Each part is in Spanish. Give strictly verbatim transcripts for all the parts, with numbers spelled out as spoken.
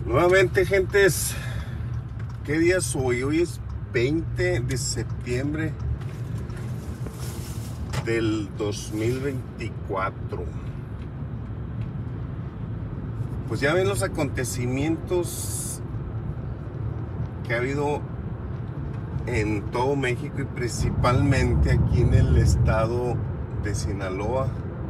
Nuevamente, gentes, ¿qué día es hoy? Hoy es veinte de septiembre del dos mil veinticuatro. Pues ya ven los acontecimientos que ha habido en todo México y principalmente aquí en el estado de Sinaloa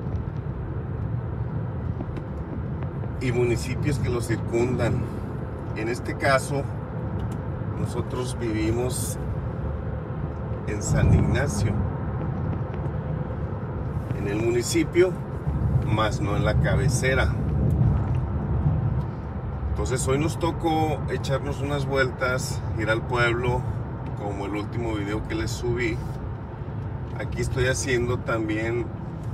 y municipios que lo circundan. En este caso, nosotros vivimos en San Ignacio, en el municipio, más no en la cabecera. Entonces hoy nos tocó echarnos unas vueltas, ir al pueblo, como el último video que les subí. Aquí estoy haciendo también,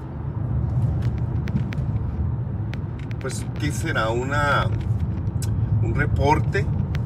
pues, ¿qué será? Una, un reporte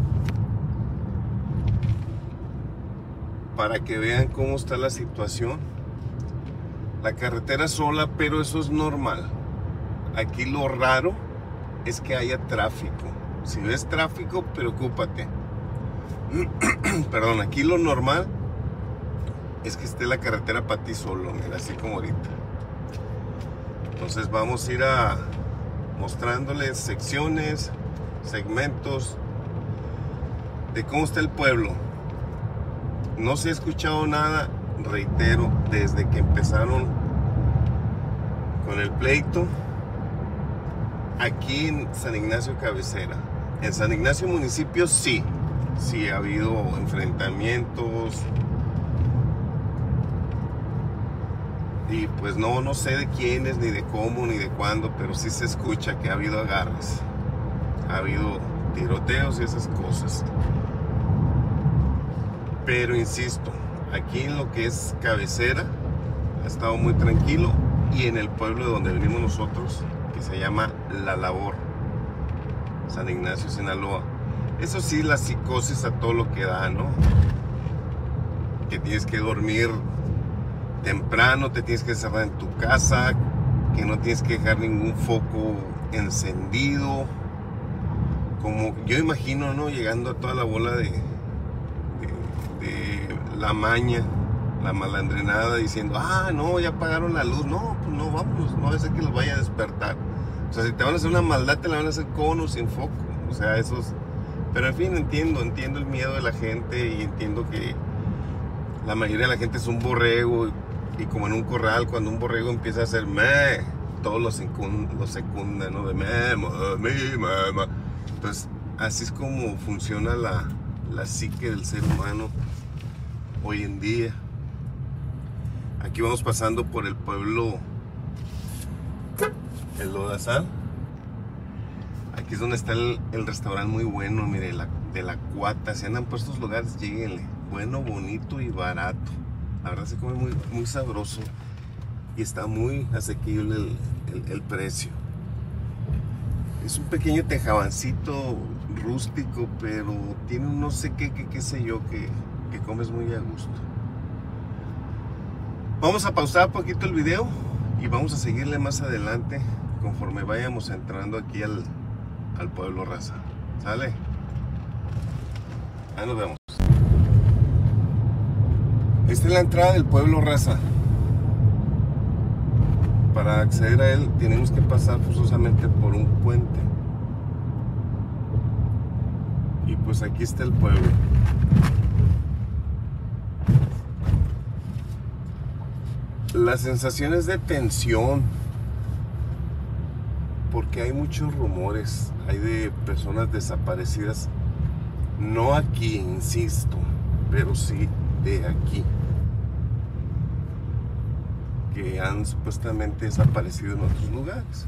para que vean cómo está la situación. La carretera sola, pero eso es normal. Aquí lo raro es que haya tráfico. Si ves tráfico, preocúpate. Perdón, aquí lo normal es que esté la carretera para ti solo, mira, así como ahorita. Entonces vamos a ir a mostrándoles secciones, segmentos de cómo está el pueblo. No se ha escuchado nada, reitero, desde que empezaron con el pleito aquí en San Ignacio Cabecera. En San Ignacio municipio sí, sí ha habido enfrentamientos y pues no, no sé de quiénes, ni de cómo, ni de cuándo, pero sí se escucha que ha habido agarres, ha habido tiroteos y esas cosas. Pero insisto, aquí en lo que es Cabecera ha estado muy tranquilo, y en el pueblo de donde venimos nosotros, que se llama La Labor, San Ignacio, Sinaloa, eso sí, la psicosis a todo lo que da, ¿no? Que tienes que dormir temprano, te tienes que cerrar en tu casa, que no tienes que dejar ningún foco encendido. Como yo imagino, ¿no? Llegando a toda la bola de, de, de la maña, la malandrinada, diciendo, ah, no, ya apagaron la luz. No, pues no, vamos, no va a ser que los vaya a despertar. O sea, si te van a hacer una maldad, te la van a hacer con o sin foco. O sea, esos... Pero en fin, entiendo, entiendo el miedo de la gente, y entiendo que la mayoría de la gente es un borrego, y, y como en un corral, cuando un borrego empieza a hacer meh, todos lo secundan, lo secundan, ¿no? De meh, mami, mamá. Entonces, así es como funciona la, la psique del ser humano hoy en día. Aquí vamos pasando por el pueblo El Lodazal. Aquí es donde está el, el restaurante muy bueno, mire, la, de la Cuata. Si andan por estos lugares, lléguenle. Bueno, bonito y barato. La verdad se come muy, muy sabroso y está muy asequible el, el, el precio. Es un pequeño tejabancito rústico, pero tiene un no sé qué, qué, qué sé yo, que, que comes muy a gusto. Vamos a pausar un poquito el video y vamos a seguirle más adelante conforme vayamos entrando aquí al, al pueblo, raza. ¿Sale? Ahí nos vemos. Esta es la entrada del pueblo, raza. Para acceder a él tenemos que pasar forzosamente por un puente. Y pues aquí está el pueblo. Las sensaciones de tensión, porque hay muchos rumores, hay de personas desaparecidas, no aquí, insisto, pero sí de aquí, que han supuestamente desaparecido en otros lugares.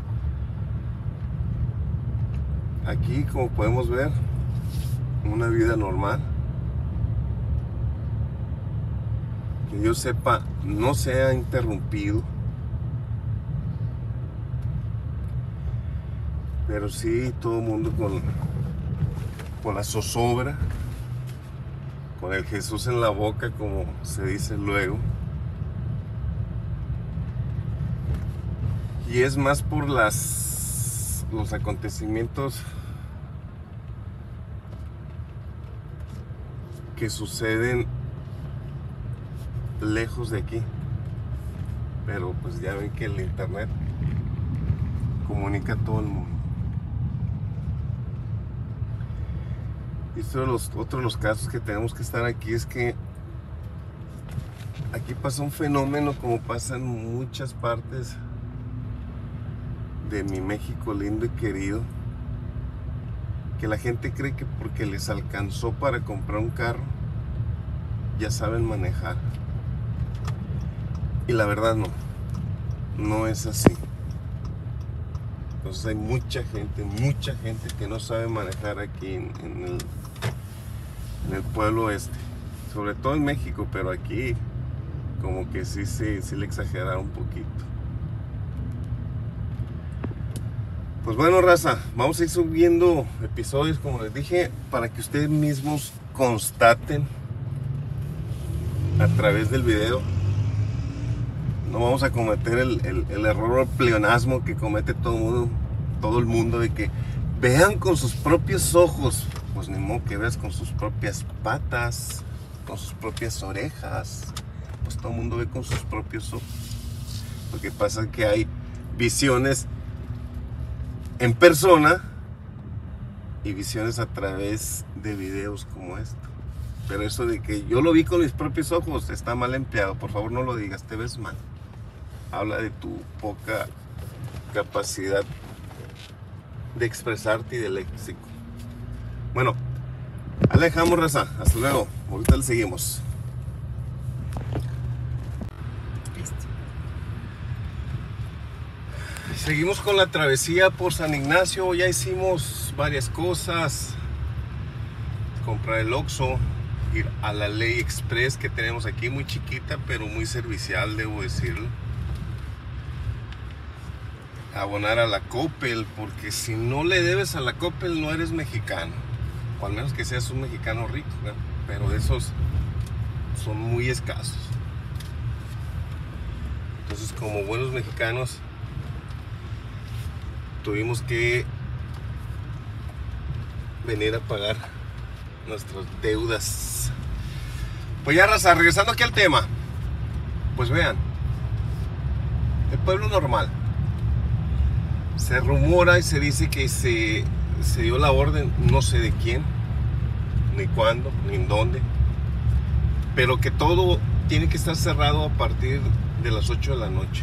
Aquí, como podemos ver, una vida normal. Que yo sepa, no se ha interrumpido, pero sí todo el mundo con, con la zozobra, con el Jesús en la boca, como se dice luego. Y es más por las los acontecimientos que suceden lejos de aquí, pero pues ya ven que el internet comunica a todo el mundo. Y otro de los, otro de los casos que tenemos que estar aquí es que aquí pasa un fenómeno como pasa en muchas partes de mi México lindo y querido, que la gente cree que porque les alcanzó para comprar un carro ya saben manejar, y la verdad no, no es así. Entonces hay mucha gente, mucha gente que no sabe manejar aquí en, en, el, en el pueblo este, sobre todo en México, pero aquí como que sí, sí, sí le exageraron un poquito. Pues bueno, raza, vamos a ir subiendo episodios, como les dije, para que ustedes mismos constaten a través del video. No vamos a cometer el, el, el error o el pleonasmo que comete todo el mundo, todo el mundo, de que vean con sus propios ojos. Pues ni modo que veas con sus propias patas, con sus propias orejas. Pues todo el mundo ve con sus propios ojos. Lo que pasa es que hay visiones en persona y visiones a través de videos como esto. Pero eso de que yo lo vi con mis propios ojos está mal empleado. Por favor, no lo digas, te ves mal. Habla de tu poca capacidad de expresarte y de léxico. Bueno, ahí la dejamos, raza. Hasta luego. Ahorita le seguimos. Seguimos con la travesía por San Ignacio. Ya hicimos varias cosas. Comprar el Oxxo, ir a la Ley Express que tenemos aquí, muy chiquita pero muy servicial, debo decirlo. Abonar a la Coppel, porque si no le debes a la Coppel no eres mexicano, o al menos que seas un mexicano rico, ¿no? Pero esos son muy escasos. Entonces, como buenos mexicanos, tuvimos que venir a pagar nuestras deudas. Pues ya, raza, regresando aquí al tema, pues vean, el pueblo normal, se rumora y se dice que se, se dio la orden, no sé de quién, ni cuándo, ni en dónde, pero que todo tiene que estar cerrado a partir de las ocho de la noche.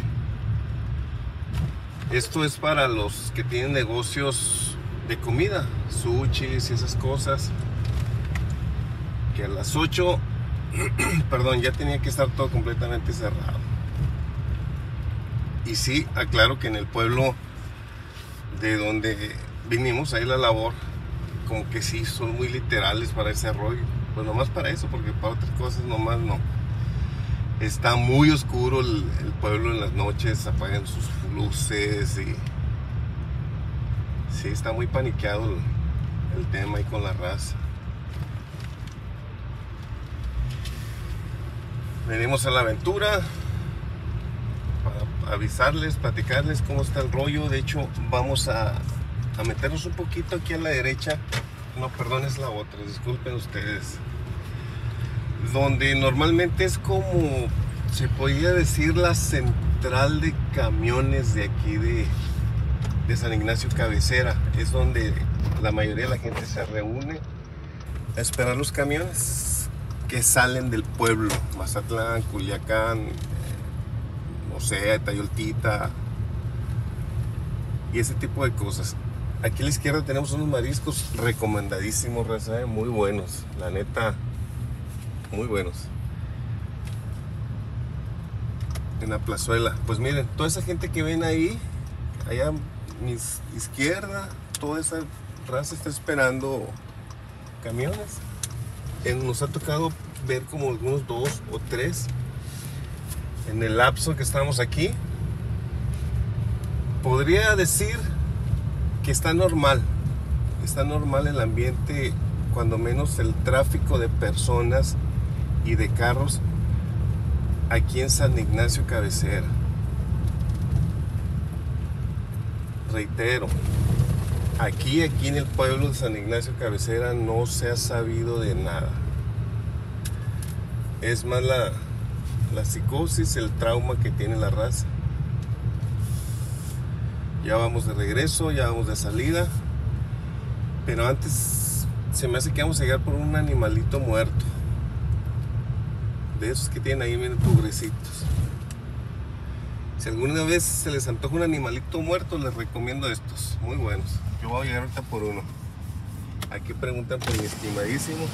Esto es para los que tienen negocios de comida, sushis y esas cosas, que a las ocho, perdón, ya tenía que estar todo completamente cerrado. Y sí, aclaro que en el pueblo de donde vinimos, ahí la labor, como que sí, son muy literales para ese rollo. Pues nomás para eso, porque para otras cosas nomás no. Está muy oscuro el, el pueblo en las noches, apagan sus luces y sí, está muy paniqueado el, el tema ahí con la raza. Venimos a la aventura para avisarles, platicarles cómo está el rollo. De hecho, vamos a, a meternos un poquito aquí a la derecha. No, perdón, es la otra, disculpen ustedes. Donde normalmente es como, se podría decir, la central de camiones de aquí de, de San Ignacio Cabecera. Es donde la mayoría de la gente se reúne a esperar los camiones que salen del pueblo. Mazatlán, Culiacán, no sé, Tayoltita y ese tipo de cosas. Aquí a la izquierda tenemos unos mariscos recomendadísimos, raza, muy buenos, la neta, muy buenos, en la plazuela. Pues miren, toda esa gente que ven ahí, allá a mi izquierda, toda esa raza está esperando camiones. Nos ha tocado ver como algunos dos o tres en el lapso que estamos aquí. Podría decir que está normal, está normal el ambiente, cuando menos el tráfico de personas y de carros aquí en San Ignacio Cabecera. Reitero, aquí, aquí en el pueblo de San Ignacio Cabecera no se ha sabido de nada. Es más la, la psicosis, el trauma que tiene la raza. Ya vamos de regreso, ya vamos de salida. Pero antes se me hace que vamos a llegar por un animalito muerto. De esos que tienen ahí, miren, pobrecitos. Si alguna vez se les antoja un animalito muerto, les recomiendo estos. Muy buenos. Yo voy a llegar ahorita por uno. Aquí preguntan por mi estimadísimo.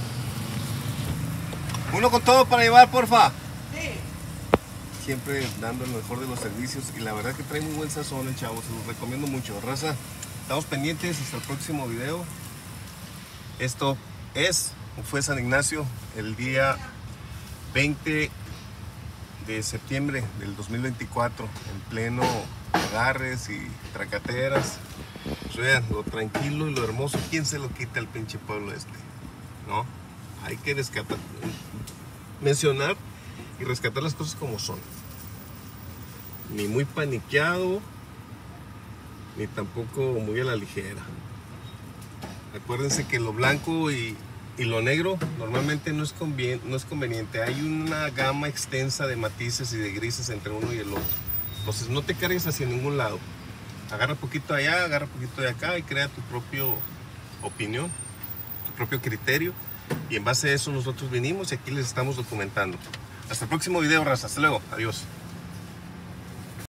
Uno con todo para llevar, porfa. Sí. Siempre dando el mejor de los servicios. Y la verdad que trae muy buen sazón el chavo. Se los recomiendo mucho. Raza, estamos pendientes hasta el próximo video. Esto es, fue San Ignacio, el día veinte de septiembre del dos mil veinticuatro, en pleno agarres y tracateras. Pues vean, lo tranquilo y lo hermoso, ¿quién se lo quita al pinche pueblo este? ¿No? Hay que rescatar, mencionar y rescatar las cosas como son. Ni muy paniqueado, ni tampoco muy a la ligera. Acuérdense que lo blanco y, y lo negro normalmente no es, no es conveniente. Hay una gama extensa de matices y de grises entre uno y el otro. Entonces no te cargues hacia ningún lado. Agarra poquito allá, agarra poquito de acá y crea tu propia opinión, tu propio criterio. Y en base a eso nosotros vinimos y aquí les estamos documentando. Hasta el próximo video, raza. Hasta luego. Adiós.